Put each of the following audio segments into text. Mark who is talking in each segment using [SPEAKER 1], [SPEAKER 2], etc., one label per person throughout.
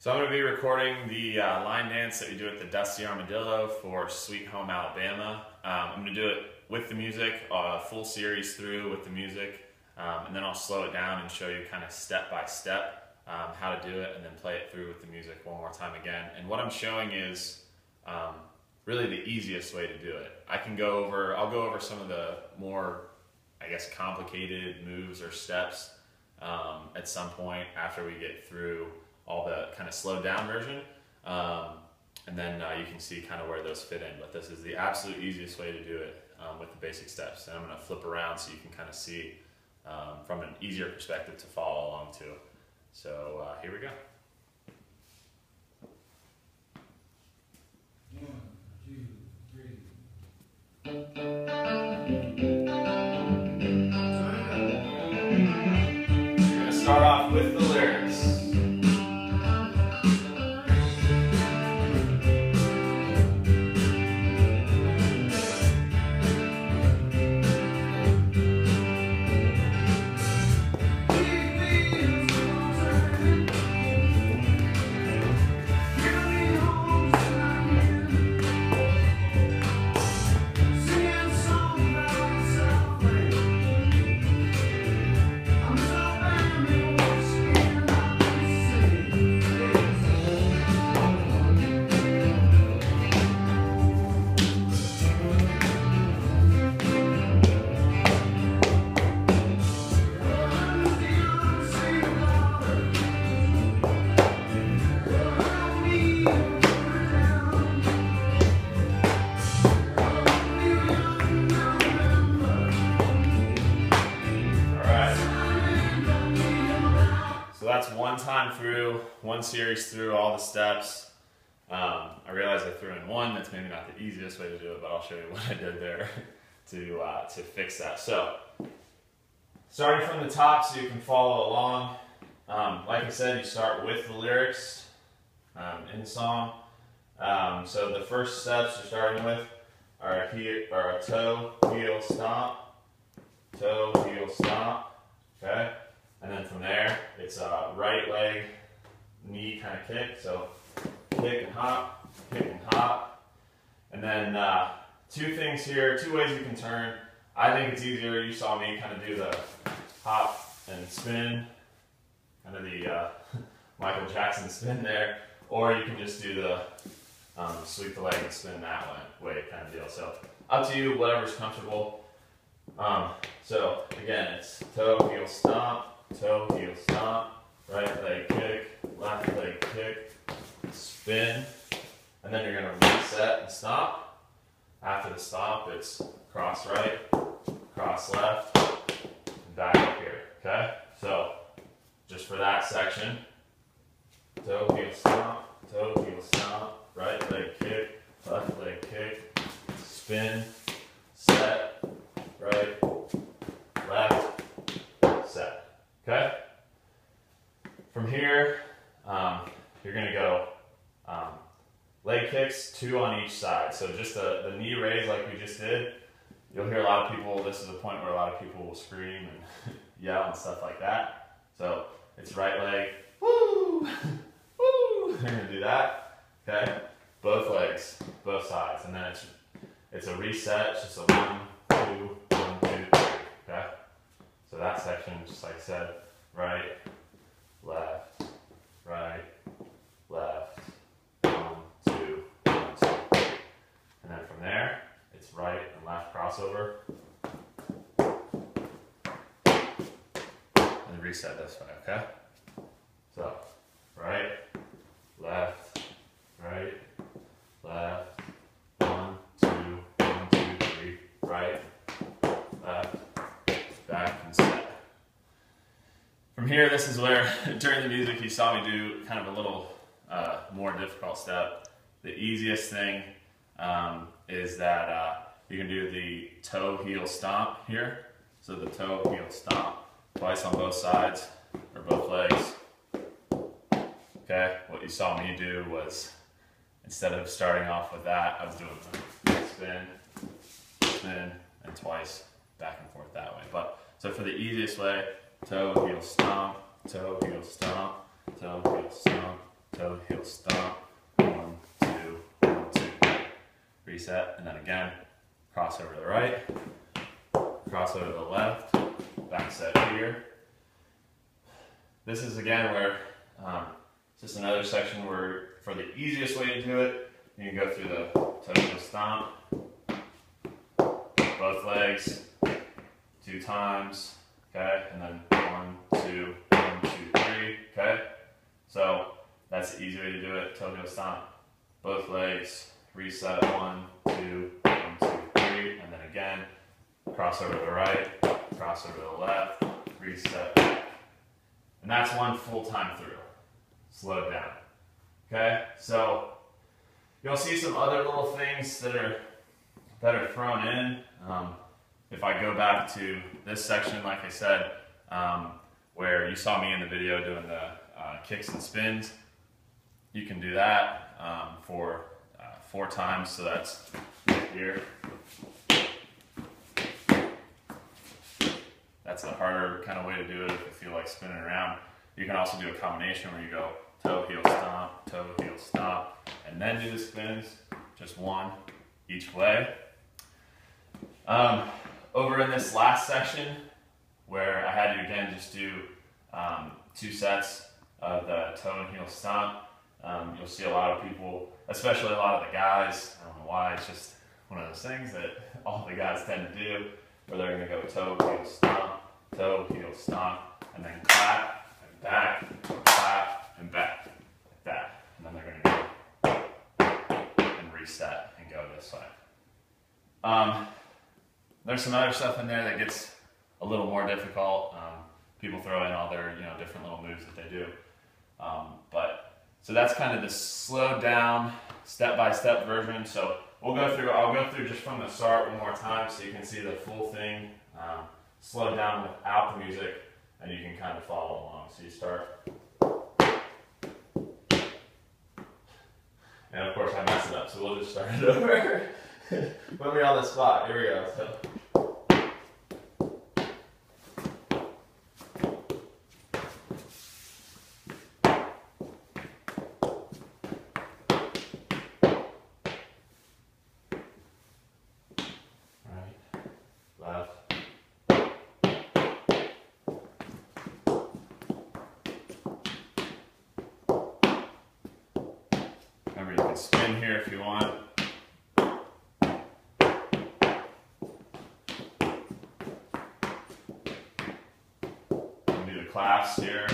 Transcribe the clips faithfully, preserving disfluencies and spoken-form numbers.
[SPEAKER 1] So I'm going to be recording the uh, line dance that we do at the Dusty Armadillo for Sweet Home Alabama. Um, I'm going to do it with the music, uh, full series through with the music, um, and then I'll slow it down and show you kind of step by step um, how to do it, and then play it through with the music one more time again. And what I'm showing is um, really the easiest way to do it. I can go over, I'll go over some of the more, I guess, complicated moves or steps um, at some point after we get through all the kind of slowed down version, um, and then uh, you can see kind of where those fit in. But this is the absolute easiest way to do it um, with the basic steps. And I'm going to flip around so you can kind of see um, from an easier perspective to follow along too. So uh, here we go.
[SPEAKER 2] One, two, three.
[SPEAKER 1] We're going to start off with the lyrics. So that's one time through, one series through all the steps. Um, I realize I threw in one. That's maybe not the easiest way to do it, but I'll show you what I did there to, uh, to fix that. So, starting from the top so you can follow along. Um, like I said, you start with the lyrics um, in the song. Um, so the first steps you're starting with are a, heel, or a toe, heel, stomp, toe, heel, stomp, okay? And then from there, it's a right leg, knee kind of kick. So kick and hop, kick and hop. And then uh, two things here, two ways you can turn. I think it's easier, you saw me kind of do the hop and spin, kind of the uh, Michael Jackson spin there. Or you can just do the um, sweep the leg and spin that way, way kind of deal. So up to you, whatever's comfortable. Um, so again, it's toe, heel, stomp. Toe, heel, stomp, right leg kick, left leg kick, spin, and then you're going to reset and stop. After the stop, it's cross right, cross left, and back up here, okay? So, just for that section, toe, heel, stomp, toe, heel, stomp, right leg kick, left leg kick, spin, set, right, left, set. Okay? From here, um, you're going to go um, leg kicks, two on each side. So just the, the knee raise like we just did. You'll hear a lot of people, this is a point where a lot of people will scream and yell and stuff like that. So it's right leg, woo, woo. You're going to do that. Okay? Both legs, both sides. And then it's, it's a reset. It's just a one, two, one, two, three. Okay? So that section, just like I said, right, left, right, left, one, two, one, two, three. And then from there, it's right and left crossover. And reset this way, okay? So, right, left, right, left, one, two, one, two, three, right, left, back, and set. From here, this is where, during the music, you saw me do kind of a little uh, more difficult step. The easiest thing um, is that uh, you can do the toe, heel, stomp here. So the toe, heel, stomp, twice on both sides, or both legs. Okay, what you saw me do was, instead of starting off with that, I was doing a spin, spin, and twice back and forth that way. But so for the easiest way, toe, heel, stomp, toe, heel, stomp, toe, heel, stomp, toe, heel, stomp. One, two, one, two. Reset, and then again, cross over to the right, cross over to the left, back set here. This is again where, um, it's just another section where for the easiest way to do it, you can go through the toe, heel, stomp, both legs, two times, okay, and then one, two, one, two, three, okay. So that's the easy way to do it, toe, heel, stomp, both legs, reset, one, two, one, two, three, and then again, cross over to the right, cross over to the left, reset, back. And that's one full time through, slowed down, okay? So you'll see some other little things that are, that are thrown in. Um, if I go back to this section, like I said, um, where you saw me in the video doing the uh, kicks and spins, you can do that um, for uh, four times, so that's here. That's a harder kind of way to do it if you feel like spinning around. You can also do a combination where you go toe, heel, stomp, toe, heel, stomp, and then do the spins, just one each way. Um, over in this last section, where I had you again just do um, two sets of the toe and heel stomp, um, you'll see a lot of people, especially a lot of the guys, I don't know why, it's just one of those things that all the guys tend to do, where they're going to go toe, heel, stomp, toe, heel, stomp, and then clap, and back, or clap, and back, like that. And then they're going to go and reset and go this way. Um, there's some other stuff in there that gets a little more difficult. Um, people throw in all their, you know, different little moves that they do. Um, but, so that's kind of the slowed down, step-by-step version. So we'll go through, I'll go through just from the start one more time so you can see the full thing, um, slowed down without the music, and you can kind of follow along. So you start, and of course I messed it up, so we'll just start it over. Put me on the spot, here we go. So. Remember, you can spin here if you want. You can do the claps here.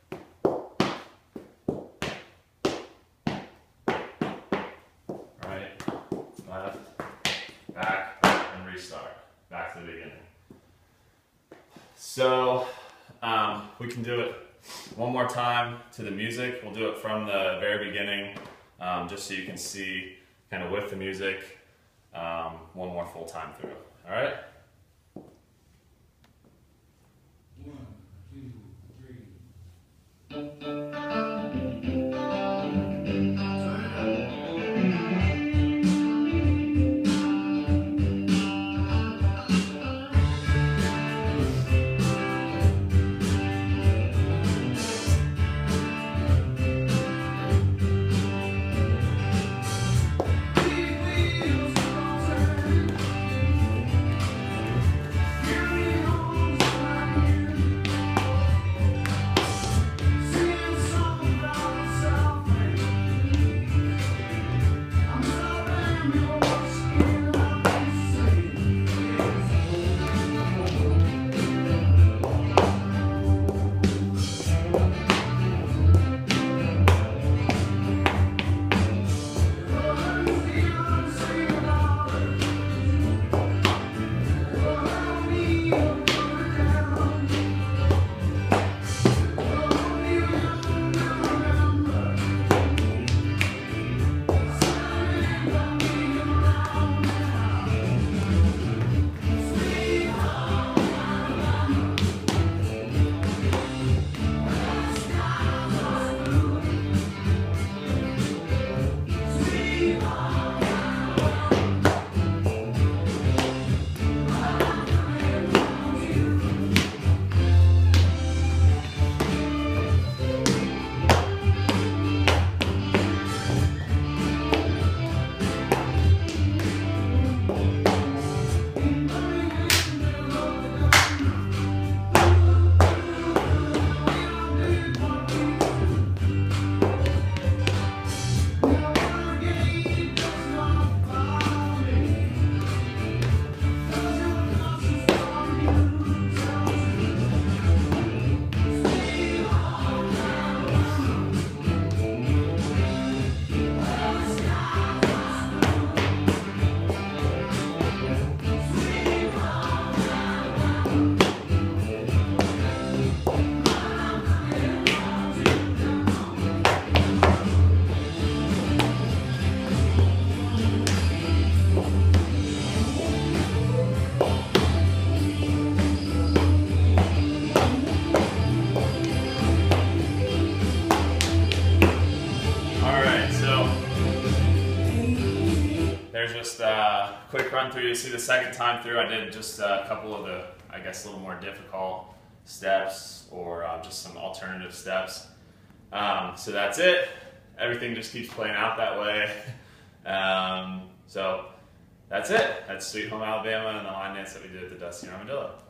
[SPEAKER 1] Right, left, back, and restart. Back to the beginning. So, um, we can do it one more time to the music. We'll do it from the very beginning. Um, just so you can see kind of with the music, um, one more full time through. All right?
[SPEAKER 2] One, two, three. Sing a song.
[SPEAKER 1] here's just a quick run through. You see the second time through, I did just a couple of the, I guess, a little more difficult steps or uh, just some alternative steps. Um, so that's it. Everything just keeps playing out that way. Um, so that's it. That's Sweet Home Alabama and the line dance that we did at the Dusty Armadillo.